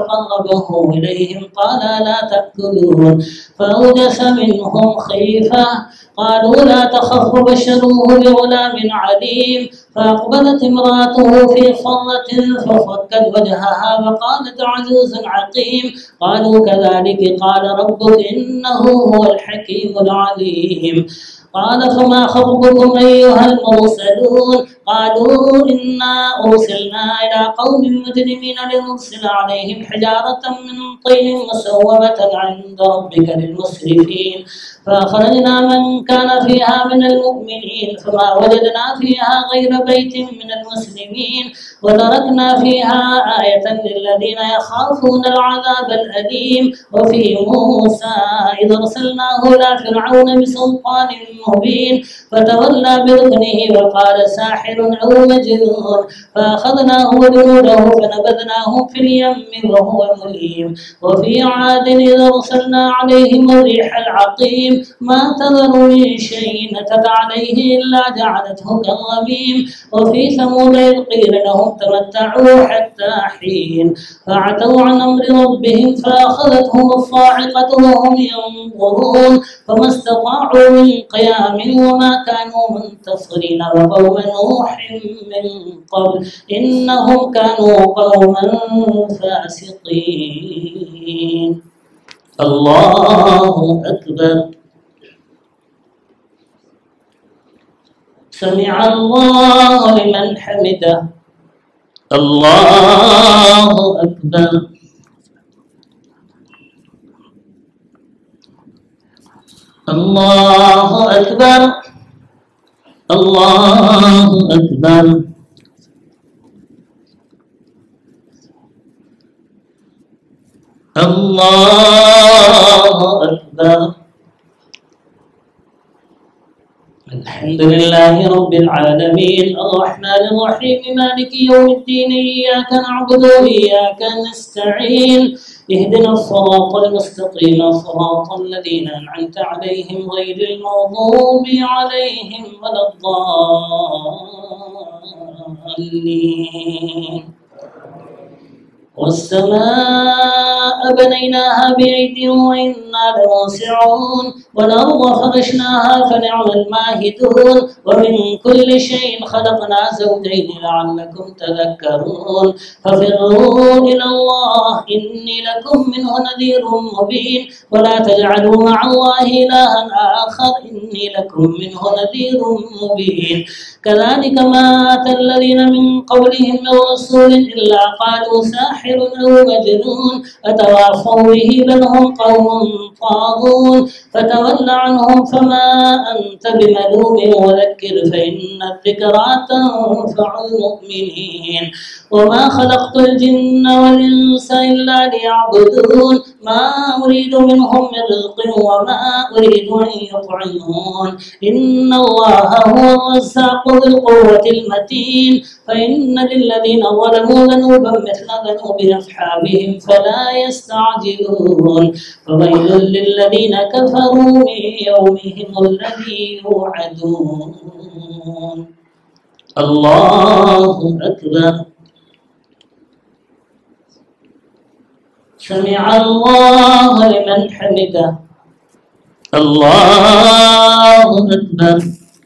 فقربه إليهم قال لا تأكلون فأوجس منهم خيفة قالوا لا تخف بشروه بغلام عليم فأقبلت امرأته في صرة ففكت وجهها وقالت عجوز عقيم قالوا كذلك قال ربك إنه هو الحكيم العليم. قال فما خطبكم أيها المرسلون قالوا إنا أرسلنا إلى قوم مجرمين لنرسل عليهم حجارة من طين مسومة عند ربك للمسرفين فأخرجنا من كان فيها من المؤمنين فما وجدنا فيها غير بيت من المسلمين وتركنا فيها آية للذين يخافون العذاب الأليم. وفي موسى إذ أرسلناه إلى فرعون بسلطان مبين فتولى بركنه وقال ساحر أو مجنون فأخذناه وجنوده فنبذناهم في اليم وهو مليم. وفي عاد إذ أرسلنا عليهم الريح العقيم ما تذر من شيء أتت عليه إلا جعلته كالرميم. وفي ثمود إذ قيل لهم تمتعوا حتى حين فعتوا عن أمر ربهم فأخذتهم الصاعقة وهم ينظرون فما استطاعوا من قيام وما كانوا منتصرين وقوم نوح من قبل إنهم كانوا قوما فاسقين. الله أكبر. سمع الله لمن حمده. الله أكبر. الله أكبر. الله أكبر. الله أكبر. الحمد لله رب العالمين الرحمن الرحيم مالك يوم الدين إياك نعبد وإياك نستعين اهدنا الصراط المستقيم صراط الذين أنعمت عليهم غير المغضوب عليهم ولا الضالين. والسماء بنيناها بأيد وإنا لموسعون والأرض فرشناها فنعم الماهدون ومن كل شيء خلقنا زوجين لعلكم تذكرون ففروا إلى الله إني لكم منه نذير مبين ولا تجعلوا مع الله إلها آخر إني لكم منه نذير مبين. كذلك ما أتى الذين من قبلهم من رسول إلا قالوا ساحر أو مجنون أتواصوا به بل هم قوم طاغون فتول عنهم فما أنت بملوم وذكر فإن الذكرى تنفع المؤمنين. وما خلقت الجن والإنس إلا ليعبدون ما أريد منهم من رزق وما أريد أن يطعمون إن الله هو الرزاق ذو القوة المتين. فإن للذين ظلموا ذنوبا مثل ذنوب أصحابهم فلا يستعجلون فويل للذين كفروا من يومهم الذي يوعدون. الله أكبر. سمع الله لمن حمده. الله أكبر.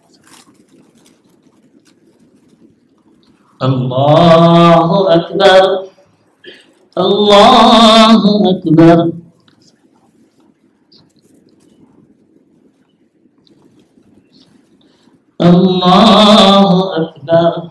الله أكبر. الله أكبر. الله أكبر.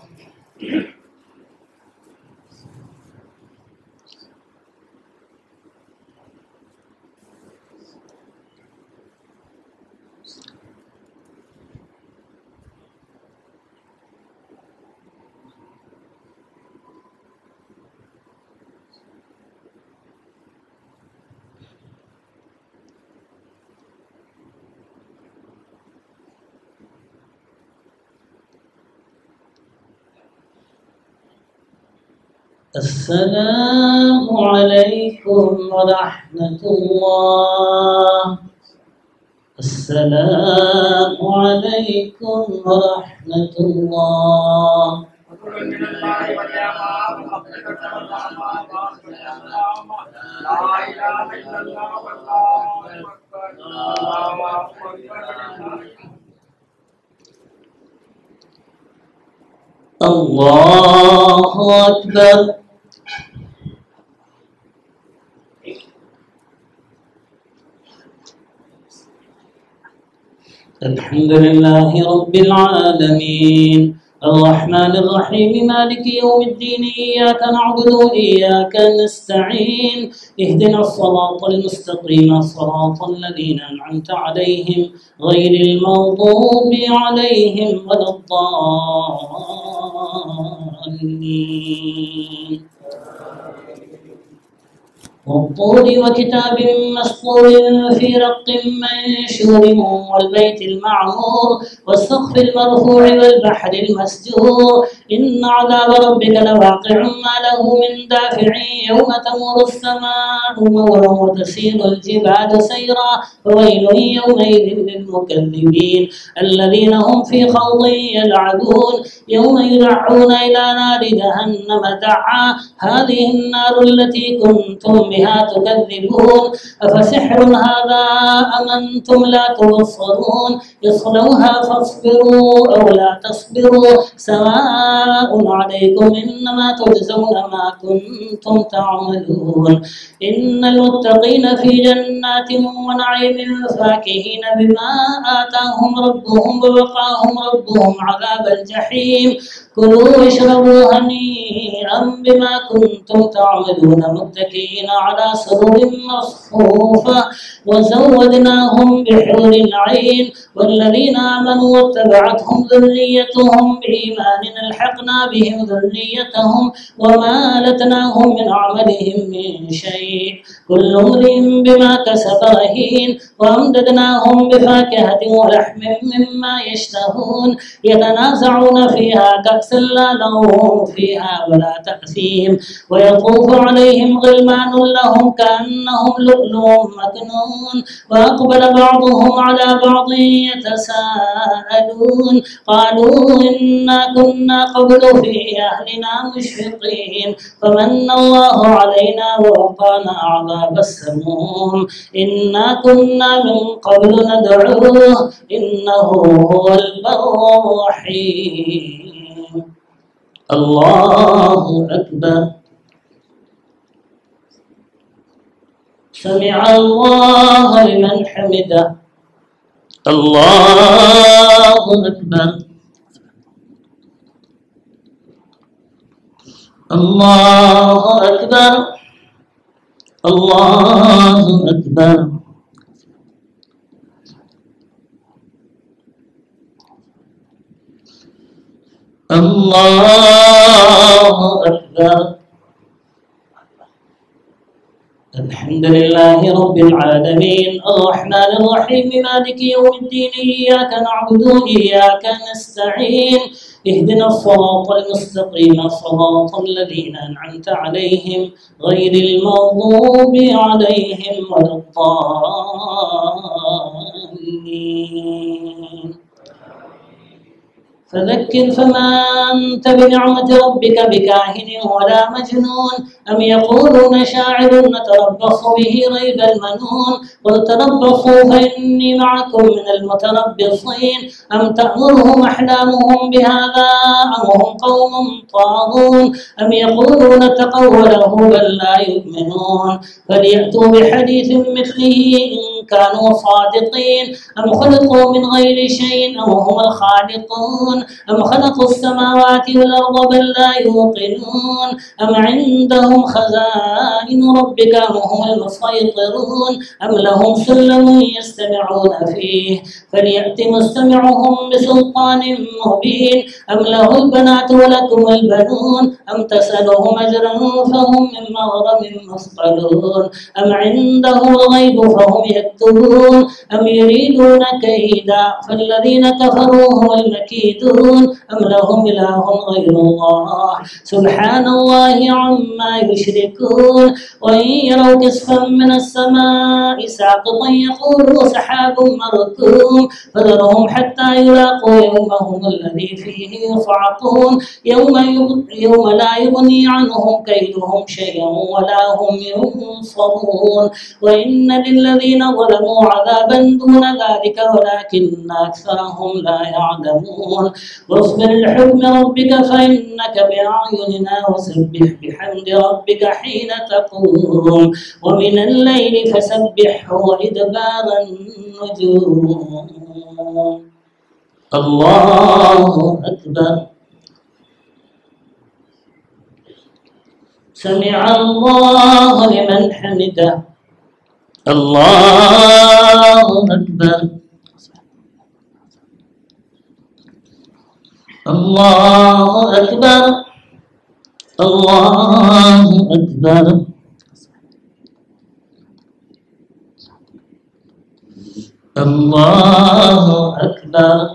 السلام عليكم ورحمة الله. السلام عليكم ورحمة الله. الله أكبر. الحمد لله رب العالمين الرحمن الرحيم مالك يوم الدين إياك نعبد وإياك نستعين اهدنا الصراط المستقيم صراط الذين أنعمت عليهم غير المغضوب عليهم ولا الضالين. والطور وكتاب مسطور في رق منشور والبيت المعمور والسقف المرفوع والبحر المسجور إن عذاب ربك لواقع ما له من دافع يوم تمور السماء مورا وتسير الجبال سيرا فويل يومئذ للمكذبين الذين هم في خوض يلعبون يوم يدعون إلى نار جهنم دعا هذه النار التي كنتم بها تكذبون أفسحر هذا أم أنتم لا تبصرون يصلوها فاصبروا أو لا تصبروا سواء عليكم إنما تجزون ما كنتم تعملون إن المتقين في جنات ونعيم فاكهين بما آتاهم ربهم ووقاهم ربهم عذاب الجحيم كلوا واشربوا هنيئا بما كنتم تعملون متكئين على سرر مصفوفة وزودناهم بحور عين والذين آمنوا واتبعتهم ذريتهم بإيمان ألحقنا بهم ذريتهم وما ألتناهم من عملهم من شيء كل امرئ بما كسب رهين وأمددناهم بفاكهة ولحم مما يشتهون يتنازعون فيها كأسا لا لغو فيها ولا تأثيم ويطوف عليهم غلمان لهم كأنهم لؤلؤ مكنون وأقبل بعضهم على بعض يتساءلون قالوا إنا كنا قبل في أهلنا مشفقين فمن الله علينا ووقانا عذاب السموم إنا كنا من قبل ندعوه إنه هو البر الرحيم. الله أكبر. سمع الله لمن حمده. الله أكبر. الله أكبر. الله أكبر. الله أكبر. الحمد لله رب العالمين الرحمن الرحيم مالك يوم الدين إياك نعبد وإياك نستعين اهدنا الصراط المستقيم صراط الذين أنعمت عليهم غير المغضوب عليهم ولا الضالين. فذكر فما أنت بنعمة ربك بكاهن ولا مجنون أم يقولون شاعر نتربص به ريب المنون قل تربصوا فإني معكم من المتربصين أم تأمرهم أحلامهم بهذا أم هم قوم طاغون أم يقولون تقوله بل لا يؤمنون فليأتوا بحديث مثله إن كانوا صادقين أم خلقوا من غير شيء أم هم الخالقون أم خلقوا السماوات والأرض بل لا يوقنون أم عندهم خزائن ربك أم هم المسيطرون أم لهم سلم يستمعون فيه فليأت مستمعهم بسلطان مبين أم له البنات ولكم البنون أم تسألهم أجرا فهم من مغرم مثقلون أم عندهم الغيب فهم يكتبون يكتبون أم يريدون كيدا فالذين كفروا هم المكيدون أم لهم إله غير الله سبحان الله عما يشركون وإن يروا كسفا من السماء ساقطا يقولوا سحاب مركوم فذرهم حتى يلاقوا يومهم الذي فيه يصعقون يوم, يوم لا يغني عنهم كيدهم شيئا ولا هم ينصرون وإن للذين ظلموا عذابا دون ذلك ولكن أكثرهم لا يعلمون واصبر لحكم ربك فإنك بأعيننا وسبح بحمد ربك حين تقوم ومن الليل فسبحه وإدبار النجوم الله أكبر سمع الله لمن حمده الله أكبر الله أكبر الله أكبر الله أكبر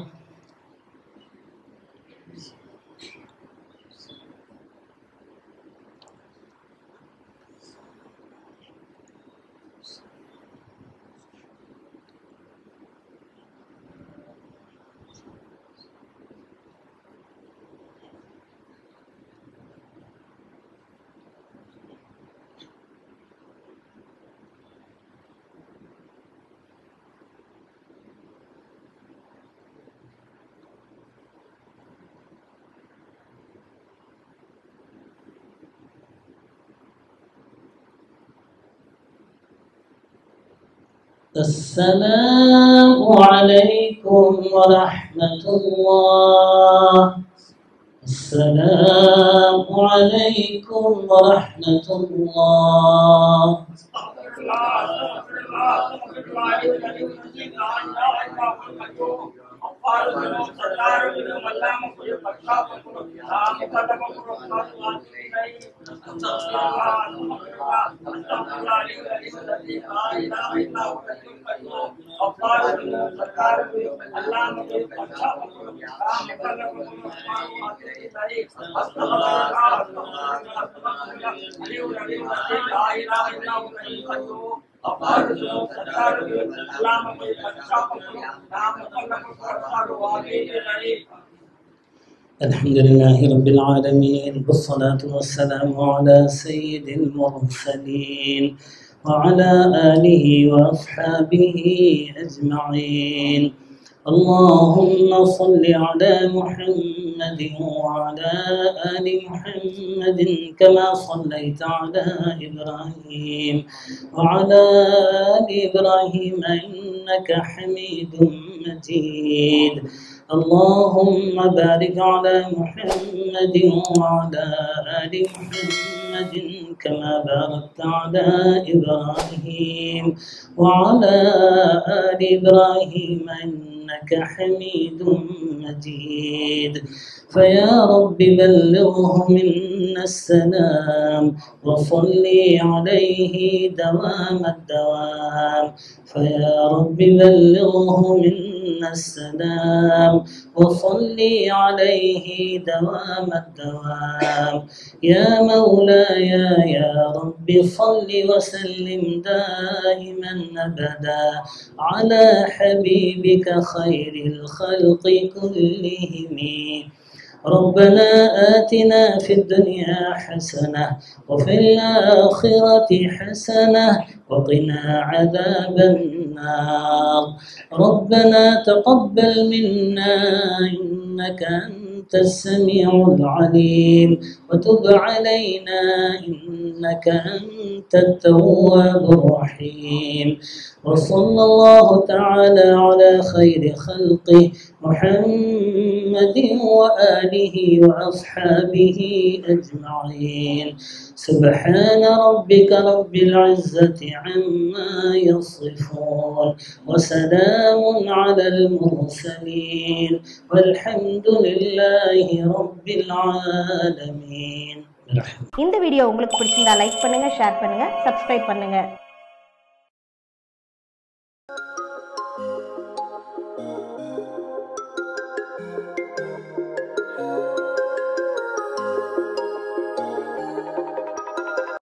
السلام عليكم ورحمة الله السلام عليكم ورحمة الله الحمد لله رب العالمين والصلاة والسلام على سيد المرسلين وعلى آله وأصحابه أجمعين اللهم صل على محمد وعلى آل محمد كما صليت على إبراهيم وعلى آل إبراهيم إنك حميد مجيد اللهم بارك على محمد وعلى آل محمد كما باركت على إبراهيم وعلى آل إبراهيم إنك حميد مجيد فيا رب بلغه منا السلام وصل عليه دوام الدوام فيا رب بلغه منا السلام وصل عليه دوام الدوام يا مولاي يا رب صل وسلم دائما أبدا على حبيبك خير الخلق كلهم ربنا آتنا في الدنيا حسنة وفي الآخرة حسنة وقنا عذاب النار ربنا تقبل منا إنك أنت السميع العليم وتب علينا إنك أنت التواب الرحيم وصلى الله تعالى على خير خلقه محمد وآله وأصحابه أجمعين سبحان ربك رب العزة عما يصفون وسلام على المرسلين والحمد لله رب العالمين. இந்த வீடியோ உங்களுக்கு பிடிச்சிருந்தா லைக் பண்ணுங்க, ஷேர் பண்ணுங்க, சப்ஸ்கிரைப் பண்ணுங்க.